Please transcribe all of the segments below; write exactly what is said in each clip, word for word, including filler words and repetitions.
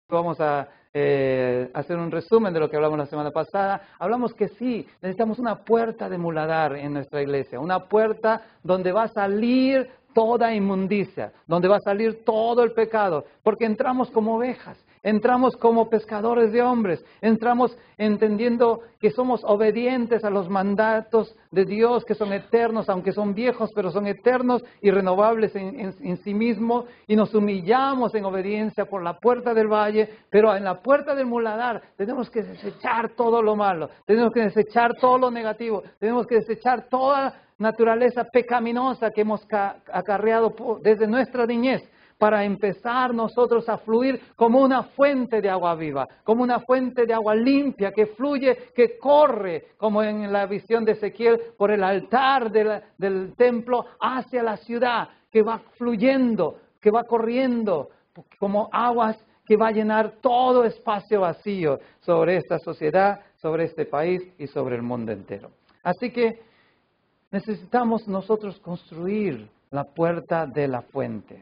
Vamos a eh, hacer un resumen de lo que hablamos la semana pasada. Hablamos que sí, necesitamos una puerta de muladar en nuestra iglesia, una puerta donde va a salir toda inmundicia, donde va a salir todo el pecado, porque entramos como ovejas, entramos como pescadores de hombres, entramos entendiendo que somos obedientes a los mandatos de Dios, que son eternos, aunque son viejos, pero son eternos y renovables en, en, en sí mismos, y nos humillamos en obediencia por la puerta del valle, pero en la puerta del muladar tenemos que desechar todo lo malo, tenemos que desechar todo lo negativo, tenemos que desechar toda naturaleza pecaminosa que hemos acarreado desde nuestra niñez, para empezar nosotros a fluir como una fuente de agua viva, como una fuente de agua limpia que fluye, que corre, como en la visión de Ezequiel, por el altar de la, del templo hacia la ciudad, que va fluyendo, que va corriendo, como aguas que va a llenar todo espacio vacío sobre esta sociedad, sobre este país y sobre el mundo entero. Así que necesitamos nosotros construir la puerta de la fuente.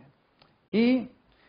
Y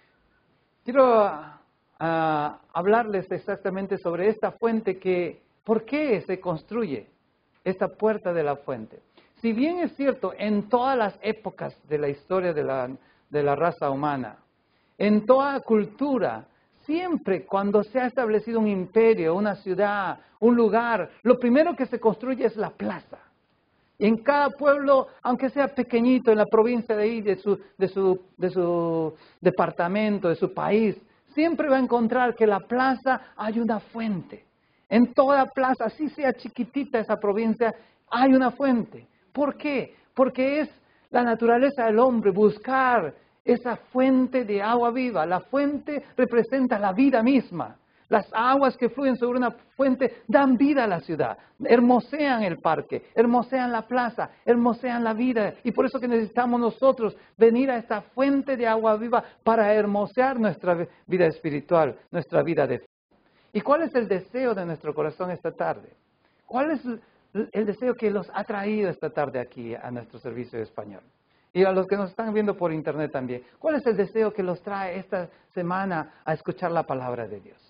quiero uh, uh, hablarles exactamente sobre esta fuente, que, ¿por qué se construye esta puerta de la fuente? Si bien es cierto, en todas las épocas de la historia de la, de la raza humana, en toda cultura, siempre cuando se ha establecido un imperio, una ciudad, un lugar, lo primero que se construye es la plaza. En cada pueblo, aunque sea pequeñito, en la provincia de ahí, de su, de su, de su departamento, de su país, siempre va a encontrar que en la plaza hay una fuente. En toda plaza, así sea chiquitita esa provincia, hay una fuente. ¿Por qué? Porque es la naturaleza del hombre buscar esa fuente de agua viva. La fuente representa la vida misma. Las aguas que fluyen sobre una fuente dan vida a la ciudad, hermosean el parque, hermosean la plaza, hermosean la vida. Y por eso que necesitamos nosotros venir a esta fuente de agua viva para hermosear nuestra vida espiritual, nuestra vida de fe. ¿Y cuál es el deseo de nuestro corazón esta tarde? ¿Cuál es el deseo que los ha traído esta tarde aquí a nuestro servicio de español? Y a los que nos están viendo por internet también. ¿Cuál es el deseo que los trae esta semana a escuchar la palabra de Dios?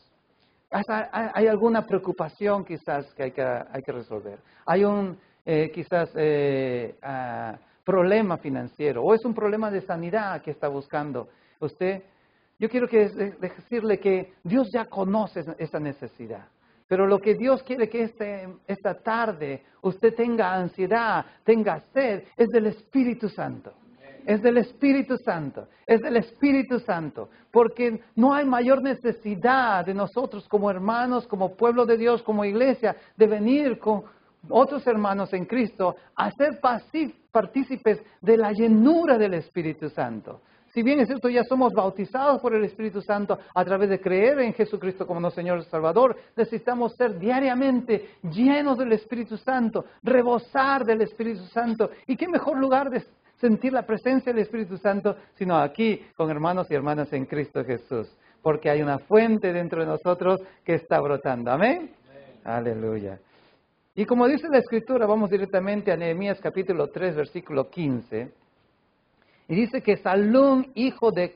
Hay alguna preocupación quizás que hay que, hay que resolver. Hay un eh, quizás eh, uh, problema financiero, o es un problema de sanidad que está buscando usted. Yo quiero que decirle que Dios ya conoce esa necesidad. Pero lo que Dios quiere que este, esta tarde usted tenga ansiedad, tenga sed, es del Espíritu Santo. Es del Espíritu Santo, es del Espíritu Santo, porque no hay mayor necesidad de nosotros como hermanos, como pueblo de Dios, como iglesia, de venir con otros hermanos en Cristo a ser partícipes de la llenura del Espíritu Santo. Si bien es cierto, ya somos bautizados por el Espíritu Santo a través de creer en Jesucristo como nuestro Señor y Salvador, necesitamos ser diariamente llenos del Espíritu Santo, rebosar del Espíritu Santo. ¿Y qué mejor lugar de sentir la presencia del Espíritu Santo sino aquí con hermanos y hermanas en Cristo Jesús? Porque hay una fuente dentro de nosotros que está brotando. ¿Amén? Amén. Aleluya. Y como dice la Escritura, vamos directamente a Nehemías capítulo tres, versículo quince. Y dice que Salum, hijo de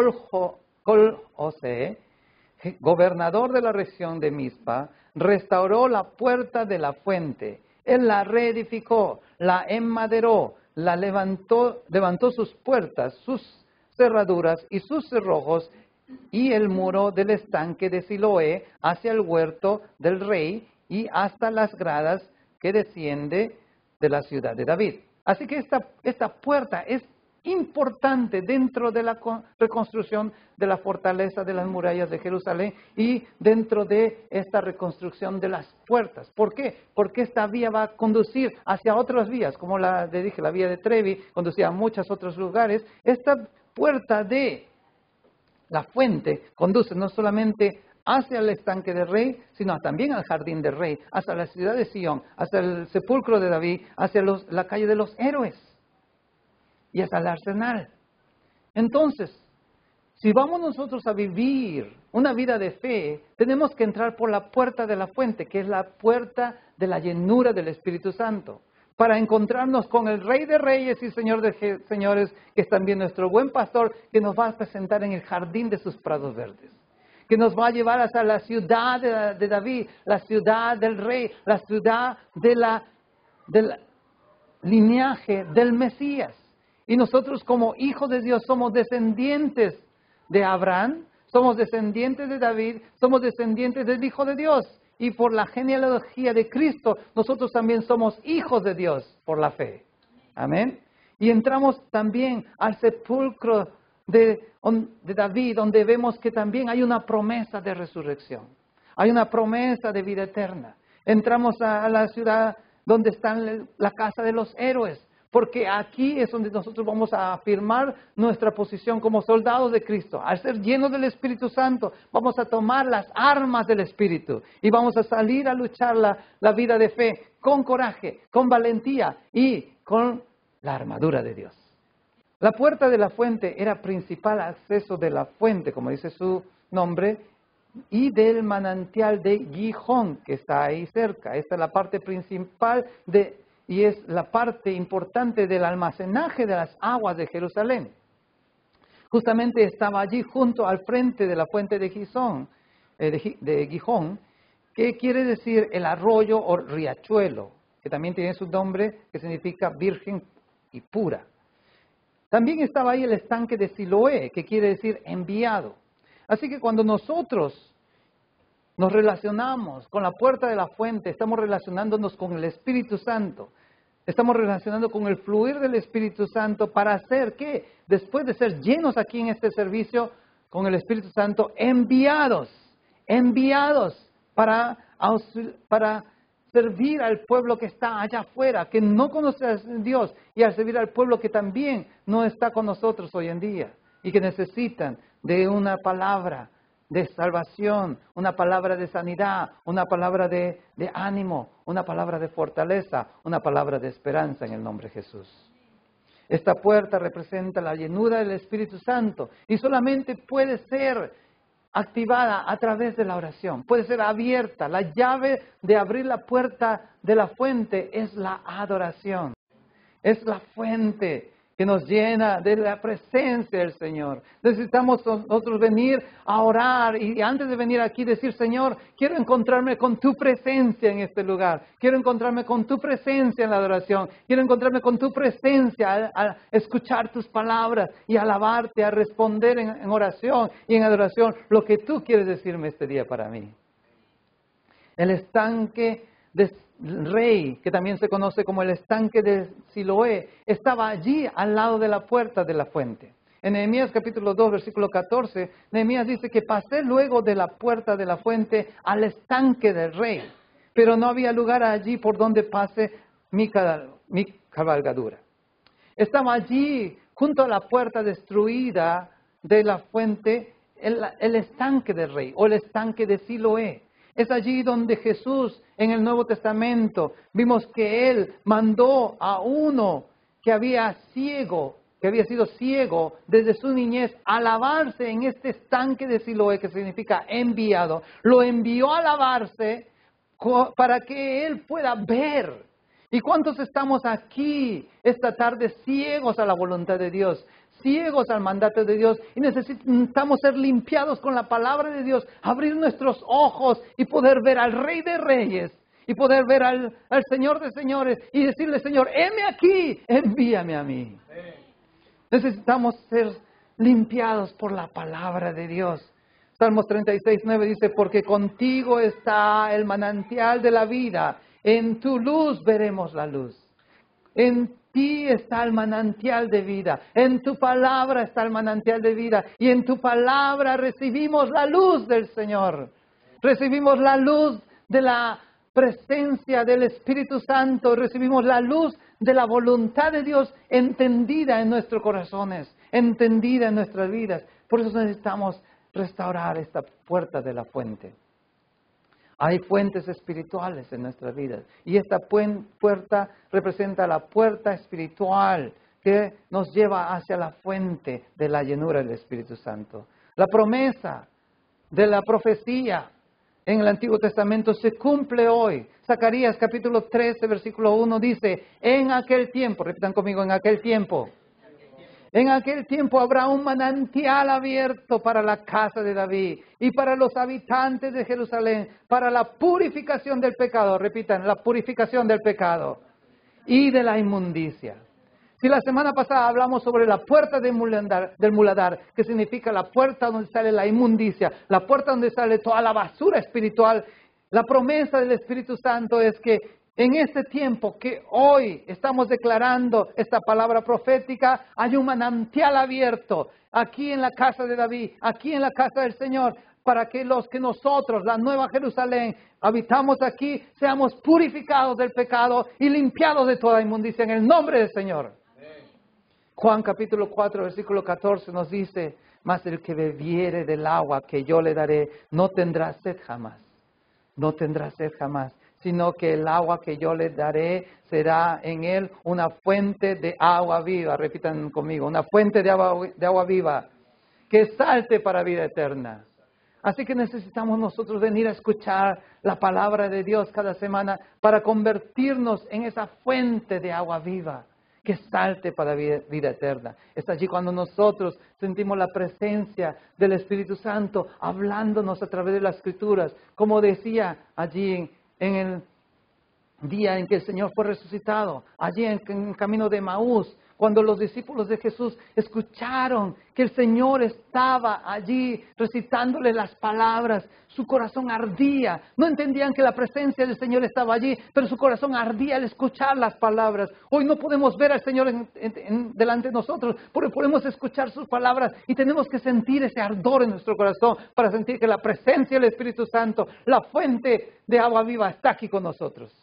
Col-Hosee, gobernador de la región de Mizpa, restauró la puerta de la fuente. Él la reedificó, la enmaderó, la levantó, levantó sus puertas, sus cerraduras y sus cerrojos, y el muro del estanque de Siloé hacia el huerto del rey y hasta las gradas que desciende de la ciudad de David. Así que esta, esta puerta es importante dentro de la reconstrucción de la fortaleza de las murallas de Jerusalén y dentro de esta reconstrucción de las puertas. ¿Por qué? Porque esta vía va a conducir hacia otras vías, como la le dije, la vía de Trevi conducía a muchos otros lugares. Esta puerta de la fuente conduce no solamente hacia el estanque del rey, sino también al jardín del rey, hacia la ciudad de Sion, hacia el sepulcro de David, hacia los, la calle de los héroes y hasta el arsenal. Entonces, si vamos nosotros a vivir una vida de fe, tenemos que entrar por la puerta de la fuente, que es la puerta de la llenura del Espíritu Santo, para encontrarnos con el Rey de Reyes y Señor de Señores, que es también nuestro buen pastor, que nos va a presentar en el jardín de sus prados verdes, que nos va a llevar hasta la ciudad de, de David, la ciudad del rey, la ciudad de la, del linaje del Mesías. Y nosotros como hijos de Dios somos descendientes de Abraham, somos descendientes de David, somos descendientes del Hijo de Dios. Y por la genealogía de Cristo, nosotros también somos hijos de Dios por la fe. Amén. Y entramos también al sepulcro de, de David, donde vemos que también hay una promesa de resurrección. Hay una promesa de vida eterna. Entramos a, a la ciudad donde está la casa de los héroes, porque aquí es donde nosotros vamos a afirmar nuestra posición como soldados de Cristo. Al ser llenos del Espíritu Santo, vamos a tomar las armas del Espíritu y vamos a salir a luchar la, la vida de fe con coraje, con valentía y con la armadura de Dios. La puerta de la fuente era principal acceso de la fuente, como dice su nombre, y del manantial de Gihón, que está ahí cerca. Esta es la parte principal de, y es la parte importante del almacenaje de las aguas de Jerusalén. Justamente estaba allí junto al frente de la fuente de Gihón, eh, de, de Gihón, que quiere decir el arroyo o riachuelo, que también tiene su nombre, que significa virgen y pura. También estaba ahí el estanque de Siloé, que quiere decir enviado. Así que cuando nosotros nos relacionamos con la puerta de la fuente, estamos relacionándonos con el Espíritu Santo. Estamos relacionando con el fluir del Espíritu Santo para hacer que, después de ser llenos aquí en este servicio con el Espíritu Santo, enviados, enviados para, para servir al pueblo que está allá afuera, que no conoce a Dios, y al servir al pueblo que también no está con nosotros hoy en día y que necesitan de una palabra de salvación, una palabra de sanidad, una palabra de, de ánimo, una palabra de fortaleza, una palabra de esperanza en el nombre de Jesús. Esta puerta representa la llenura del Espíritu Santo y solamente puede ser activada a través de la oración, puede ser abierta. La llave de abrir la puerta de la fuente es la adoración, es la fuente que nos llena de la presencia del Señor. Necesitamos nosotros venir a orar y antes de venir aquí decir, Señor, quiero encontrarme con tu presencia en este lugar. Quiero encontrarme con tu presencia en la adoración. Quiero encontrarme con tu presencia al, al escuchar tus palabras y alabarte, a responder en, en oración y en adoración lo que tú quieres decirme este día para mí. El estanque de Rey, que también se conoce como el estanque de Siloé, estaba allí al lado de la puerta de la fuente. En Nehemías capítulo dos, versículo catorce, Nehemías dice que pasé luego de la puerta de la fuente al estanque del rey, pero no había lugar allí por donde pase mi, mi cabalgadura. Estaba allí, junto a la puerta destruida de la fuente, el, el estanque del rey o el estanque de Siloé. Es allí donde Jesús, en el Nuevo Testamento, vimos que Él mandó a uno que había ciego, que había sido ciego desde su niñez, a lavarse en este estanque de Siloé, que significa enviado. Lo envió a lavarse para que Él pueda ver. ¿Y cuántos estamos aquí esta tarde ciegos a la voluntad de Dios? Ciegos al mandato de Dios y necesitamos ser limpiados con la palabra de Dios, abrir nuestros ojos y poder ver al Rey de Reyes y poder ver al, al Señor de Señores y decirle, Señor, heme aquí, envíame a mí. Necesitamos ser limpiados por la palabra de Dios. Salmos treinta y seis, nueve dice, porque contigo está el manantial de la vida, en tu luz veremos la luz. En ti está el manantial de vida, en tu palabra está el manantial de vida y en tu palabra recibimos la luz del Señor. Recibimos la luz de la presencia del Espíritu Santo, recibimos la luz de la voluntad de Dios entendida en nuestros corazones, entendida en nuestras vidas. Por eso necesitamos restaurar esta puerta de la fuente. Hay fuentes espirituales en nuestras vidas y esta puerta representa la puerta espiritual que nos lleva hacia la fuente de la llenura del Espíritu Santo. La promesa de la profecía en el Antiguo Testamento se cumple hoy. Zacarías capítulo trece, versículo uno dice, en aquel tiempo, repitan conmigo, en aquel tiempo. En aquel tiempo habrá un manantial abierto para la casa de David y para los habitantes de Jerusalén, para la purificación del pecado. Repitan, la purificación del pecado y de la inmundicia. Si la semana pasada hablamos sobre la puerta del muladar, del muladar, que significa la puerta donde sale la inmundicia, la puerta donde sale toda la basura espiritual, la promesa del Espíritu Santo es que en este tiempo que hoy estamos declarando esta palabra profética, hay un manantial abierto aquí en la casa de David, aquí en la casa del Señor, para que los que nosotros, la Nueva Jerusalén, habitamos aquí, seamos purificados del pecado y limpiados de toda inmundicia en el nombre del Señor. Juan capítulo cuatro, versículo catorce nos dice, mas el que bebiere del agua que yo le daré, no tendrá sed jamás, no tendrá sed jamás, sino que el agua que yo le daré será en él una fuente de agua viva. Repitan conmigo, una fuente de agua, de agua viva, que salte para vida eterna. Así que necesitamos nosotros venir a escuchar la palabra de Dios cada semana para convertirnos en esa fuente de agua viva que salte para vida, vida eterna. Es allí cuando nosotros sentimos la presencia del Espíritu Santo hablándonos a través de las Escrituras. Como decía allí en, en el día en que el Señor fue resucitado, allí en, en el camino de Maús, cuando los discípulos de Jesús escucharon que el Señor estaba allí recitándole las palabras, su corazón ardía. No entendían que la presencia del Señor estaba allí, pero su corazón ardía al escuchar las palabras. Hoy no podemos ver al Señor en, en, en, delante de nosotros, pero podemos escuchar sus palabras y tenemos que sentir ese ardor en nuestro corazón para sentir que la presencia del Espíritu Santo, la fuente de agua viva, está aquí con nosotros.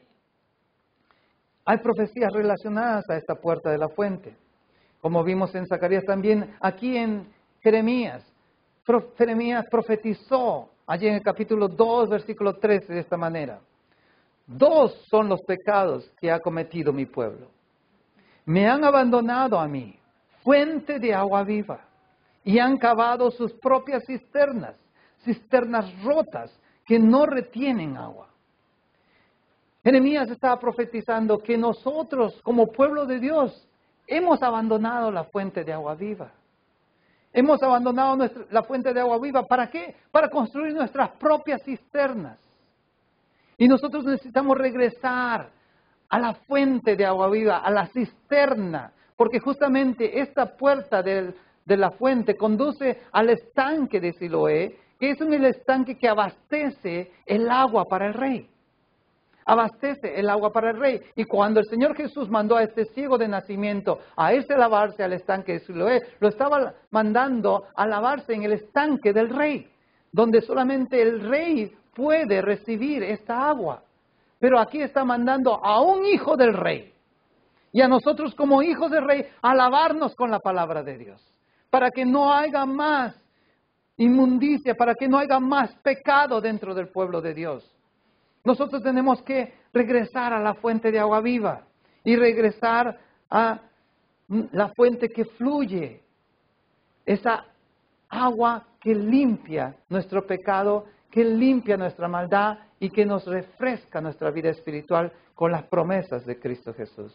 Hay profecías relacionadas a esta puerta de la fuente, como vimos en Zacarías también, aquí en Jeremías. Pro, Jeremías profetizó allí en el capítulo dos, versículo trece, de esta manera. Dos son los pecados que ha cometido mi pueblo. Me han abandonado a mí, fuente de agua viva, y han cavado sus propias cisternas, cisternas rotas que no retienen agua. Jeremías estaba profetizando que nosotros, como pueblo de Dios, hemos abandonado la fuente de agua viva. Hemos abandonado nuestra, la fuente de agua viva. ¿Para qué? Para construir nuestras propias cisternas. Y nosotros necesitamos regresar a la fuente de agua viva, a la cisterna, porque justamente esta puerta del, de la fuente conduce al estanque de Siloé, que es un estanque que abastece el agua para el rey. Abastece el agua para el rey. Y cuando el Señor Jesús mandó a este ciego de nacimiento a irse a lavarse al estanque de Siloé, lo estaba mandando a lavarse en el estanque del rey, donde solamente el rey puede recibir esta agua. Pero aquí está mandando a un hijo del rey y a nosotros como hijos del rey a lavarnos con la palabra de Dios, para que no haya más inmundicia, para que no haya más pecado dentro del pueblo de Dios. Nosotros tenemos que regresar a la fuente de agua viva y regresar a la fuente que fluye, esa agua que limpia nuestro pecado, que limpia nuestra maldad y que nos refresca nuestra vida espiritual con las promesas de Cristo Jesús.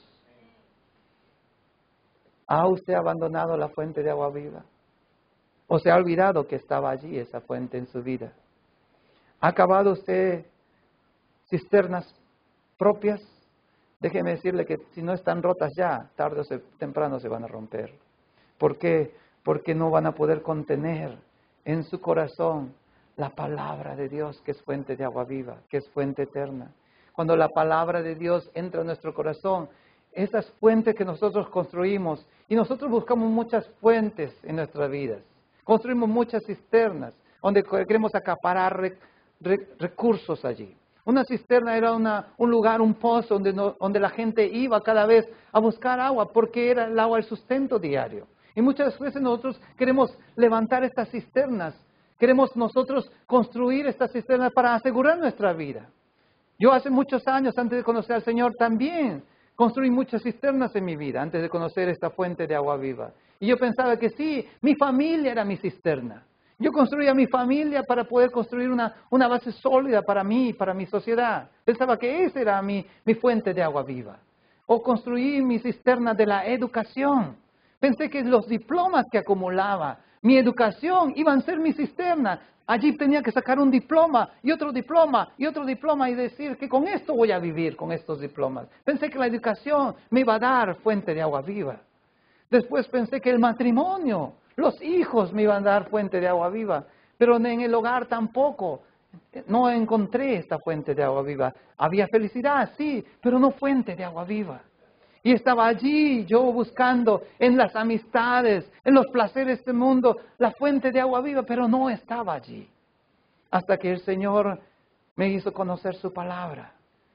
¿Ha usted abandonado la fuente de agua viva? ¿O se ha olvidado que estaba allí esa fuente en su vida? ¿Ha acabado usted cisternas propias? Déjeme decirle que si no están rotas ya, tarde o temprano se van a romper. ¿Por qué? Porque no van a poder contener en su corazón la palabra de Dios, que es fuente de agua viva, que es fuente eterna. Cuando la palabra de Dios entra en nuestro corazón, esas fuentes que nosotros construimos, y nosotros buscamos muchas fuentes en nuestras vidas, construimos muchas cisternas, donde queremos acaparar re, re, recursos allí. Una cisterna era una, un lugar, un pozo donde, no, donde la gente iba cada vez a buscar agua, porque era el agua el sustento diario. Y muchas veces nosotros queremos levantar estas cisternas, queremos nosotros construir estas cisternas para asegurar nuestra vida. Yo hace muchos años, antes de conocer al Señor, también construí muchas cisternas en mi vida, antes de conocer esta fuente de agua viva. Y yo pensaba que sí, mi familia era mi cisterna. Yo construía mi familia para poder construir una, una base sólida para mí, para mi sociedad. Pensaba que esa era mi, mi fuente de agua viva. O construí mi cisterna de la educación, Pensé que los diplomas que acumulaba, mi educación, iban a ser mi cisterna. Allí tenía que sacar un diploma y otro diploma y otro diploma y decir que con esto voy a vivir, con estos diplomas. Pensé que la educación me iba a dar fuente de agua viva. Después pensé que el matrimonio, los hijos me iban a dar fuente de agua viva. Pero en el hogar tampoco. No encontré esta fuente de agua viva. Había felicidad, sí, pero no fuente de agua viva. Y estaba allí yo buscando en las amistades, en los placeres de este mundo, la fuente de agua viva, pero no estaba allí. Hasta que el Señor me hizo conocer su palabra.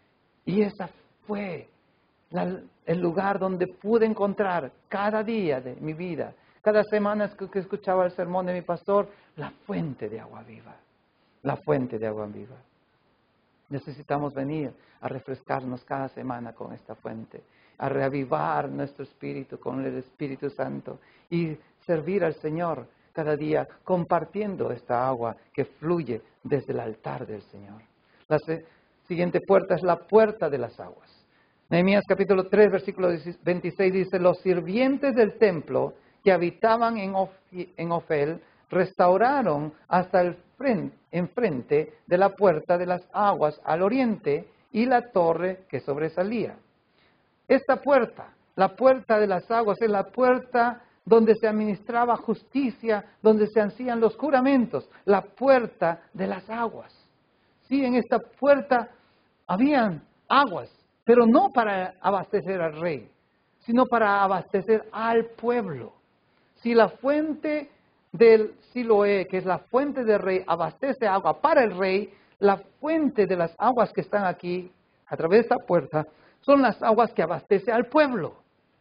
Y ese fue la, el lugar donde pude encontrar cada día de mi vida, cada semana que escuchaba el sermón de mi pastor, la fuente de agua viva. La fuente de agua viva. Necesitamos venir a refrescarnos cada semana con esta fuente, a reavivar nuestro espíritu con el Espíritu Santo y servir al Señor cada día compartiendo esta agua que fluye desde el altar del Señor. La siguiente puerta es la puerta de las aguas. Nehemías capítulo tres, versículo veintiséis dice, los sirvientes del templo que habitaban en, Of en Ofel restauraron hasta el frente, enfrente de la puerta de las aguas al oriente y la torre que sobresalía. Esta puerta, la puerta de las aguas, es la puerta donde se administraba justicia, donde se hacían los juramentos, la puerta de las aguas. Sí, en esta puerta habían aguas, pero no para abastecer al rey, sino para abastecer al pueblo. Si la fuente del Siloé, que es la fuente del rey, abastece agua para el rey, la fuente de las aguas que están aquí, a través de esta puerta, son las aguas que abastece al pueblo.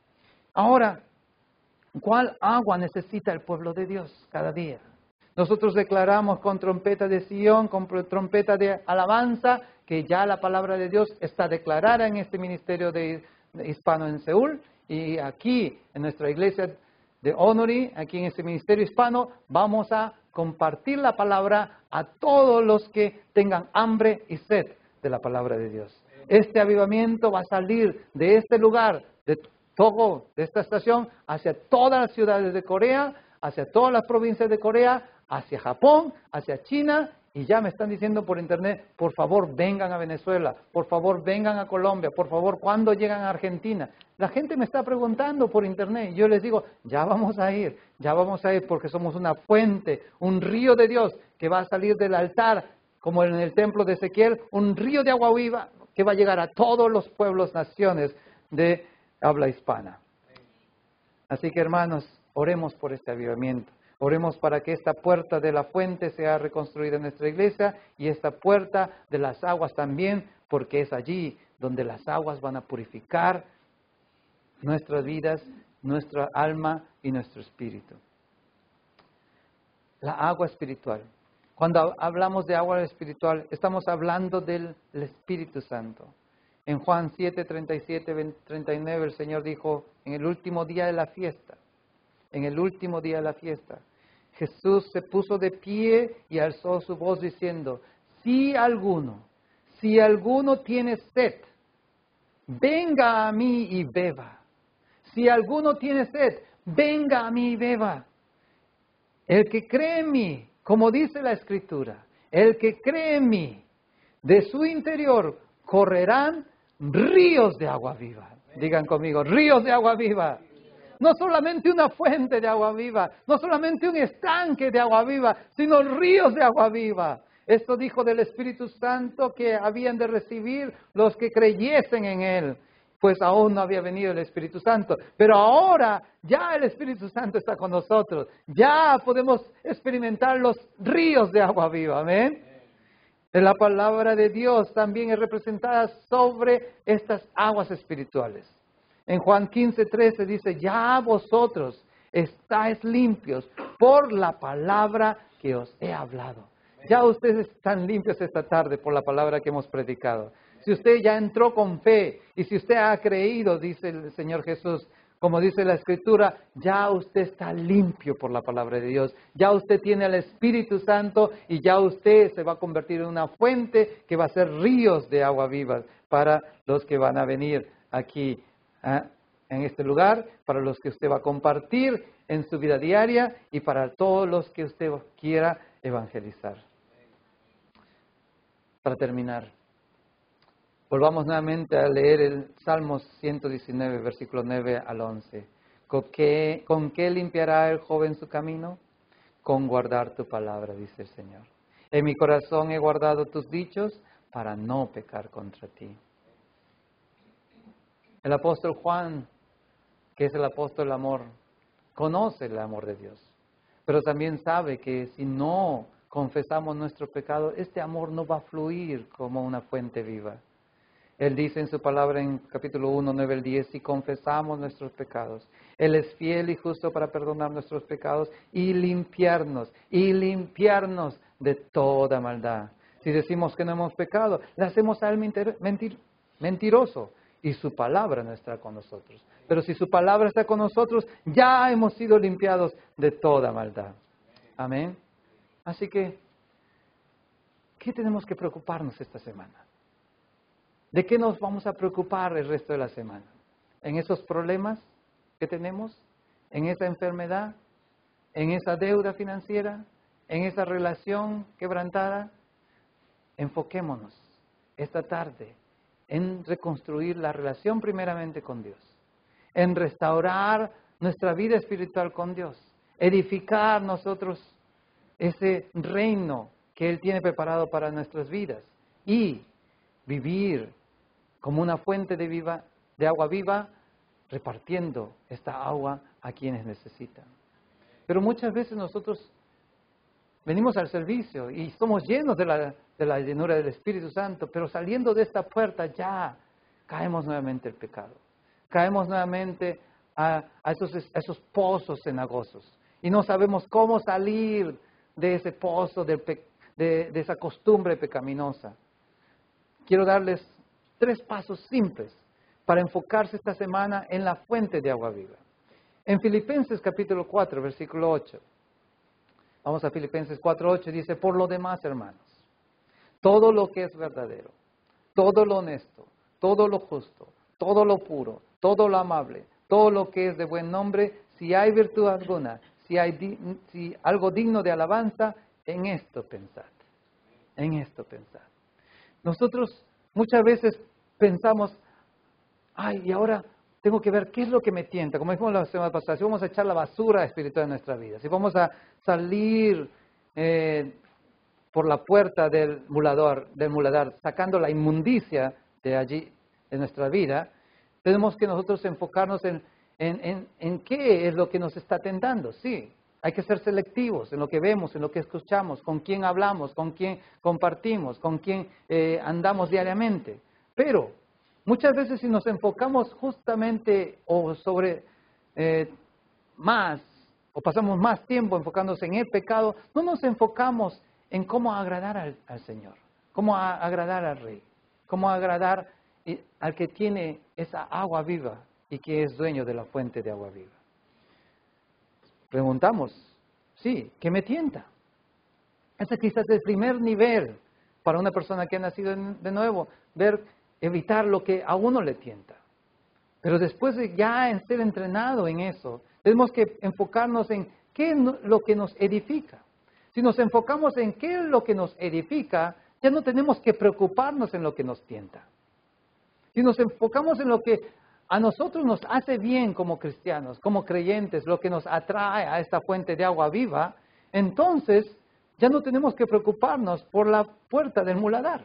Ahora, ¿cuál agua necesita el pueblo de Dios cada día? Nosotros declaramos con trompeta de Sion, con trompeta de alabanza, que ya la palabra de Dios está declarada en este ministerio de, de hispano en Seúl, y aquí en nuestra iglesia de Honori, aquí en este ministerio hispano, vamos a compartir la palabra a todos los que tengan hambre y sed de la palabra de Dios. Este avivamiento va a salir de este lugar, de Togo, de esta estación, hacia todas las ciudades de Corea, hacia todas las provincias de Corea, hacia Japón, hacia China, y ya me están diciendo por internet, por favor vengan a Venezuela, por favor vengan a Colombia, por favor, ¿cuándo llegan a Argentina? La gente me está preguntando por internet, y yo les digo, ya vamos a ir, ya vamos a ir, porque somos una fuente, un río de Dios que va a salir del altar, como en el templo de Ezequiel, un río de agua viva que va a llegar a todos los pueblos, naciones de habla hispana. Así que hermanos, oremos por este avivamiento. Oremos para que esta puerta de la fuente sea reconstruida en nuestra iglesia y esta puerta de las aguas también, porque es allí donde las aguas van a purificar nuestras vidas, nuestra alma y nuestro espíritu. La agua espiritual. Cuando hablamos de agua espiritual, estamos hablando del Espíritu Santo. En Juan siete, treinta y siete, treinta y nueve, el Señor dijo, en el último día de la fiesta, en el último día de la fiesta, Jesús se puso de pie y alzó su voz diciendo, si alguno, si alguno tiene sed, venga a mí y beba. Si alguno tiene sed, venga a mí y beba. El que cree en mí, como dice la Escritura, el que cree en mí, de su interior correrán ríos de agua viva. Digan conmigo, ríos de agua viva. No solamente una fuente de agua viva, no solamente un estanque de agua viva, sino ríos de agua viva. Esto dijo del Espíritu Santo que habían de recibir los que creyesen en Él. Pues aún no había venido el Espíritu Santo. Pero ahora ya el Espíritu Santo está con nosotros. Ya podemos experimentar los ríos de agua viva. Amén. La palabra de Dios también es representada sobre estas aguas espirituales. En Juan quince, trece dice, ya vosotros estáis limpios por la palabra que os he hablado. Ya ustedes están limpios esta tarde por la palabra que hemos predicado. Si usted ya entró con fe y si usted ha creído, dice el Señor Jesús, como dice la Escritura, ya usted está limpio por la palabra de Dios. Ya usted tiene el Espíritu Santo y ya usted se va a convertir en una fuente que va a ser ríos de agua viva para los que van a venir aquí. ¿eh? en este lugar, para los que usted va a compartir en su vida diaria y para todos los que usted quiera evangelizar. Para terminar, volvamos nuevamente a leer el Salmos ciento diecinueve, versículo nueve al once. ¿Con qué, ¿Con qué limpiará el joven su camino? Con guardar tu palabra, dice el Señor. En mi corazón he guardado tus dichos para no pecar contra ti. El apóstol Juan, que es el apóstol del amor, conoce el amor de Dios, pero también sabe que si no confesamos nuestro pecado, este amor no va a fluir como una fuente viva. Él dice en su palabra en capítulo uno, nueve al diez, si confesamos nuestros pecados, Él es fiel y justo para perdonar nuestros pecados y limpiarnos, y limpiarnos de toda maldad. Si decimos que no hemos pecado, le hacemos a Él mentir, mentir, mentiroso y su palabra no está con nosotros. Pero si su palabra está con nosotros, ya hemos sido limpiados de toda maldad. Amén. Así que, ¿qué tenemos que preocuparnos esta semana? ¿De qué nos vamos a preocupar el resto de la semana? ¿En esos problemas que tenemos? ¿En esa enfermedad? ¿En esa deuda financiera? ¿En esa relación quebrantada? Enfoquémonos esta tarde en reconstruir la relación primeramente con Dios, en restaurar nuestra vida espiritual con Dios, edificar nosotros ese reino que Él tiene preparado para nuestras vidas y vivir como una fuente de, viva, de agua viva, repartiendo esta agua a quienes necesitan. Pero muchas veces nosotros venimos al servicio y somos llenos de la, de la llenura del Espíritu Santo, pero saliendo de esta puerta ya caemos nuevamente el pecado. Caemos nuevamente a, a, esos, a esos pozos cenagosos y no sabemos cómo salir de ese pozo, de, de, de esa costumbre pecaminosa. Quiero darles tres pasos simples para enfocarse esta semana en la fuente de agua viva. En Filipenses capítulo cuatro, versículo ocho. Vamos a Filipenses cuatro, ocho, dice, por lo demás, hermanos, todo lo que es verdadero, todo lo honesto, todo lo justo, todo lo puro, todo lo amable, todo lo que es de buen nombre, si hay virtud alguna, si hay di- si algo digno de alabanza, en esto pensad, en esto pensad. Nosotros muchas veces pensamos, ay, y ahora tengo que ver qué es lo que me tienta. Como dijimos la semana pasada, si vamos a echar la basura espiritual en nuestra vida, si vamos a salir eh, por la puerta del muladar, del muladar, sacando la inmundicia de allí, de nuestra vida, tenemos que nosotros enfocarnos en, en, en, en qué es lo que nos está tentando. Sí, hay que ser selectivos en lo que vemos, en lo que escuchamos, con quién hablamos, con quién compartimos, con quién eh, andamos diariamente. Pero muchas veces si nos enfocamos justamente o sobre eh, más, o pasamos más tiempo enfocándonos en el pecado, no nos enfocamos en cómo agradar al, al Señor, cómo a, agradar al Rey, cómo agradar y, al que tiene esa agua viva y que es dueño de la fuente de agua viva. Preguntamos, sí, ¿qué me tienta? Ese quizás es el primer nivel para una persona que ha nacido de nuevo, ver, evitar lo que a uno le tienta. Pero después de ya en ser entrenado en eso, tenemos que enfocarnos en qué es lo que nos edifica. Si nos enfocamos en qué es lo que nos edifica, ya no tenemos que preocuparnos en lo que nos tienta. Si nos enfocamos en lo que a nosotros nos hace bien como cristianos, como creyentes, lo que nos atrae a esta fuente de agua viva, entonces ya no tenemos que preocuparnos por la puerta del muladar.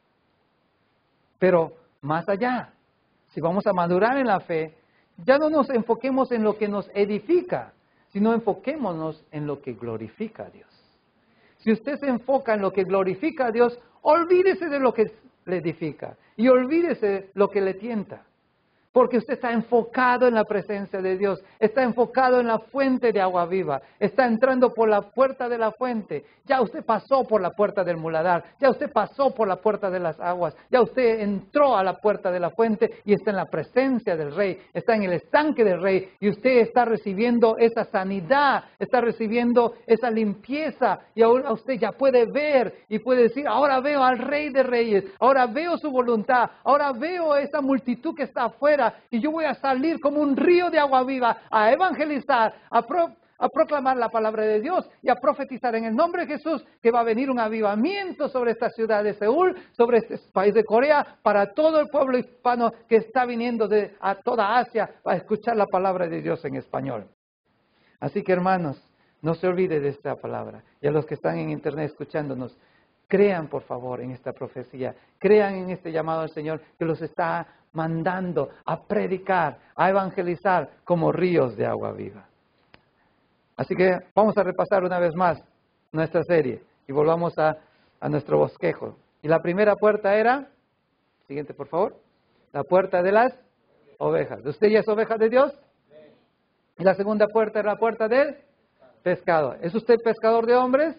Pero más allá, si vamos a madurar en la fe, ya no nos enfoquemos en lo que nos edifica, sino enfoquémonos en lo que glorifica a Dios. Si usted se enfoca en lo que glorifica a Dios, olvídese de lo que le edifica y olvídese de lo que le tienta. Porque usted está enfocado en la presencia de Dios, está enfocado en la fuente de agua viva, está entrando por la puerta de la fuente. Ya usted pasó por la puerta del muladar, ya usted pasó por la puerta de las aguas, ya usted entró a la puerta de la fuente y está en la presencia del Rey, está en el estanque del Rey y usted está recibiendo esa sanidad, está recibiendo esa limpieza y ahora usted ya puede ver y puede decir, ahora veo al Rey de Reyes, ahora veo su voluntad, ahora veo esa multitud que está afuera puerta y yo voy a salir como un río de agua viva a evangelizar, a, pro, a proclamar la palabra de Dios y a profetizar en el nombre de Jesús que va a venir un avivamiento sobre esta ciudad de Seúl, sobre este país de Corea, para todo el pueblo hispano que está viniendo de a toda Asia a escuchar la palabra de Dios en español. Así que, hermanos, no se olvide de esta palabra. Y a los que están en internet escuchándonos, crean por favor en esta profecía, crean en este llamado al Señor que los está mandando a predicar, a evangelizar como ríos de agua viva. Así que vamos a repasar una vez más nuestra serie y volvamos a, a nuestro bosquejo. Y la primera puerta era, siguiente por favor, la puerta de las ovejas. ¿Usted ya es oveja de Dios? Y la segunda puerta era la puerta del pescado. ¿Es usted pescador de hombres?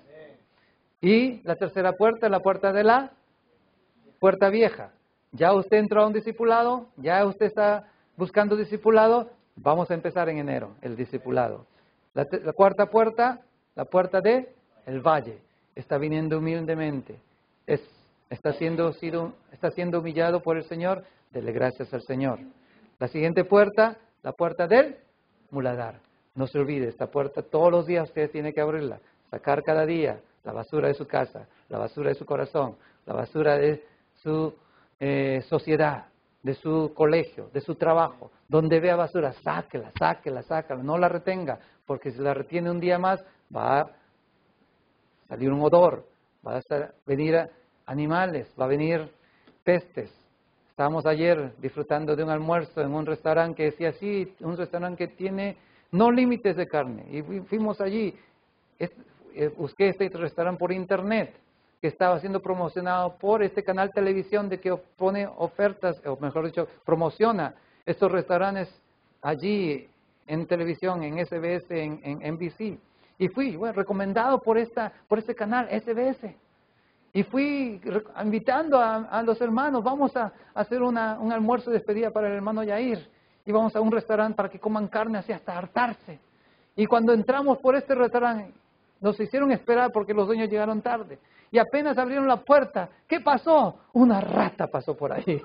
Y la tercera puerta es la puerta de la puerta vieja. ¿Ya usted entró a un discipulado? ¿Ya usted está buscando discipulado? Vamos a empezar en enero, el discipulado. La, la cuarta puerta, la puerta de el valle. Está viniendo humildemente. Es, está, siendo, sido, está siendo humillado por el Señor. Dele gracias al Señor. La siguiente puerta, la puerta del muladar. No se olvide, esta puerta todos los días usted tiene que abrirla. Sacar cada día la basura de su casa, la basura de su corazón, la basura de su eh, sociedad, de su colegio, de su trabajo. Donde vea basura, sáquela, sáquela, sáquela. No la retenga, porque si la retiene un día más, va a salir un odor, va a estar, venir animales, va a venir pestes. Estábamos ayer disfrutando de un almuerzo en un restaurante que decía así, un restaurante que tiene no límites de carne. Y fuimos allí, es, eh, busqué este restaurante por internet, que estaba siendo promocionado por este canal televisión de que pone ofertas, o mejor dicho, promociona estos restaurantes allí en televisión, en S B S, en, en N B C. Y fui, bueno, recomendado por, esta, por este canal S B S. Y fui invitando a, a los hermanos, vamos a, a hacer una, un almuerzo de despedida para el hermano Yair. Y vamos a un restaurante para que coman carne así hasta hartarse. Y cuando entramos por este restaurante, nos hicieron esperar porque los dueños llegaron tarde. Y apenas abrieron la puerta, ¿qué pasó? Una rata pasó por ahí.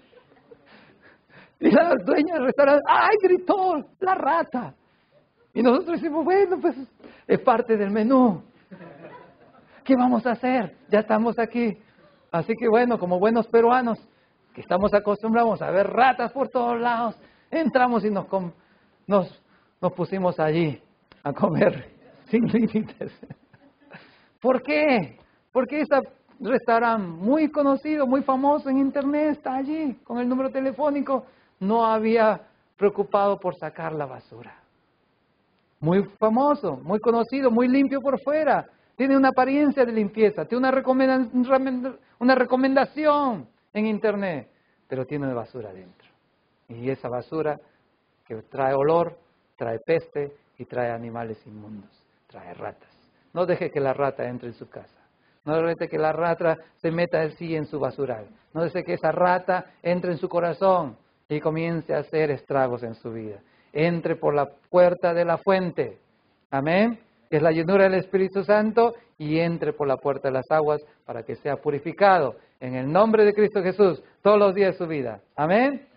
Y la dueña del restaurante, ¡ay! Gritó, la rata. Y nosotros decimos, bueno, pues es parte del menú. ¿Qué vamos a hacer? Ya estamos aquí. Así que bueno, como buenos peruanos, que estamos acostumbrados a ver ratas por todos lados, entramos y nos, nos, nos pusimos allí a comer sin límites. ¿Por qué? Porque ese restaurante muy conocido, muy famoso en internet, está allí con el número telefónico, no había preocupado por sacar la basura. Muy famoso, muy conocido, muy limpio por fuera. Tiene una apariencia de limpieza, tiene una recomendación, una recomendación en internet, pero tiene basura dentro. Y esa basura que trae olor, trae peste y trae animales inmundos, trae ratas. No deje que la rata entre en su casa. No deje que la rata se meta así en su basural. No deje que esa rata entre en su corazón y comience a hacer estragos en su vida. Entre por la puerta de la fuente. Amén. Que es la llenura del Espíritu Santo, y entre por la puerta de las aguas para que sea purificado en el nombre de Cristo Jesús todos los días de su vida. Amén.